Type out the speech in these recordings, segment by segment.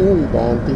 Tanti.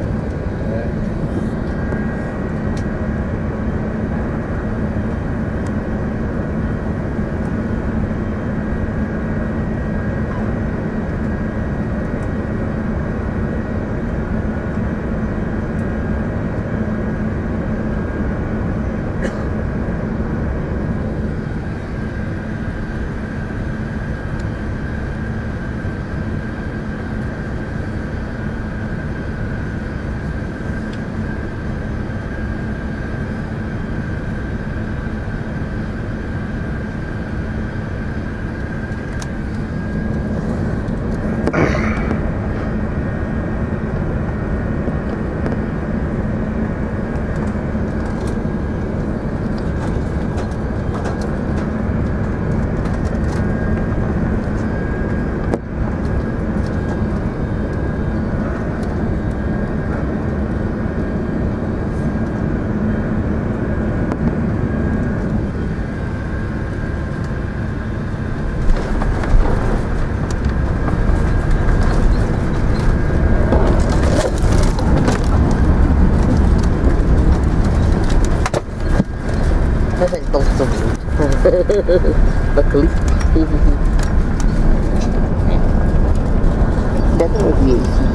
Luckily. That's aviation.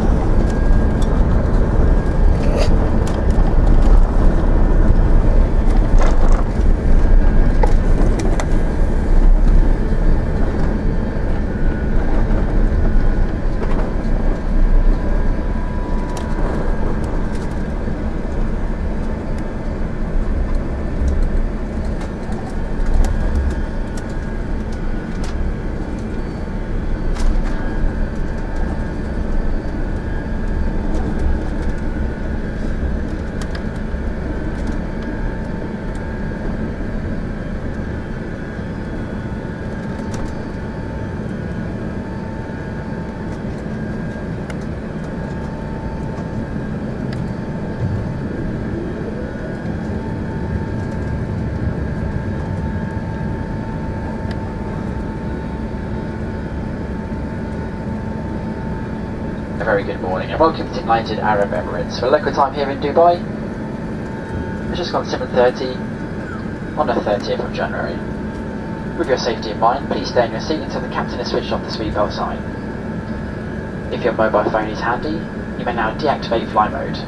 Very good morning and welcome to United Arab Emirates. For local time here in Dubai, it's just gone 7:30 on the 30th of January. With your safety in mind, please stay in your seat until the captain has switched off the seatbelt sign. If your mobile phone is handy, you may now deactivate flight mode.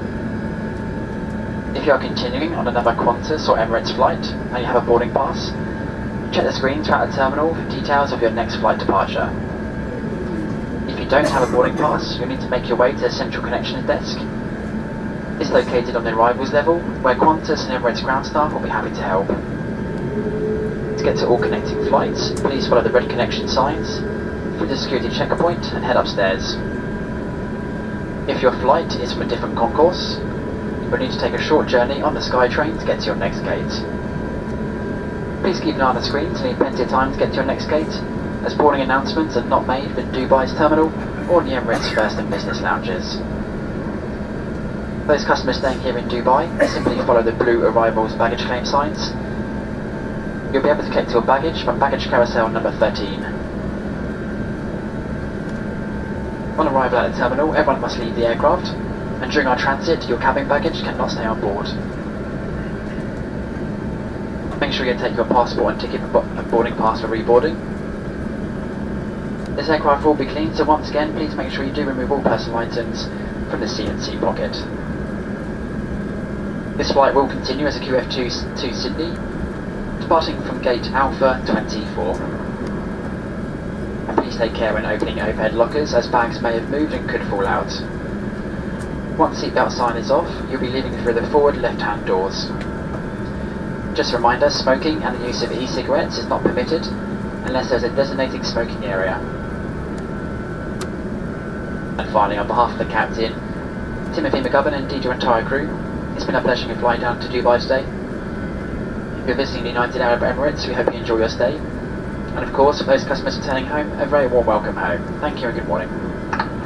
If you are continuing on another Qantas or Emirates flight and you have a boarding pass, check the screen throughout the terminal for details of your next flight departure. If you don't have a boarding pass, you'll need to make your way to the Central Connections desk. It's located on the arrivals level, where Qantas and Emirates ground staff will be happy to help. To get to all connecting flights, please follow the red connection signs through the security checkpoint and head upstairs. If your flight is from a different concourse, you'll need to take a short journey on the SkyTrain to get to your next gate. Please keep an eye on the screen to leave plenty of time to get to your next gate, as boarding announcements are not made for Dubai's terminal or the Emirates First and Business lounges. Those customers staying here in Dubai, simply follow the blue arrivals baggage claim signs. You'll be able to collect your baggage from baggage carousel number 13. On arrival at the terminal, everyone must leave the aircraft, and during our transit, your cabin baggage cannot stay on board. Make sure you take your passport and ticket and boarding pass for reboarding. This aircraft will be cleaned, so once again, please make sure you do remove all personal items from the C&C pocket. This flight will continue as a QF2 to Sydney, departing from gate Alpha 24. Please take care when opening overhead lockers, as bags may have moved and could fall out. Once seatbelt sign is off, you'll be leaving through the forward left-hand doors. Just a reminder, smoking and the use of e-cigarettes is not permitted unless there's a designated smoking area. And finally, on behalf of the captain, Timothy McGovern, and indeed your entire crew, it's been a pleasure to fly down to Dubai today. If you're visiting the United Arab Emirates, we hope you enjoy your stay. And of course, for those customers returning home, a very warm welcome home. Thank you and good morning.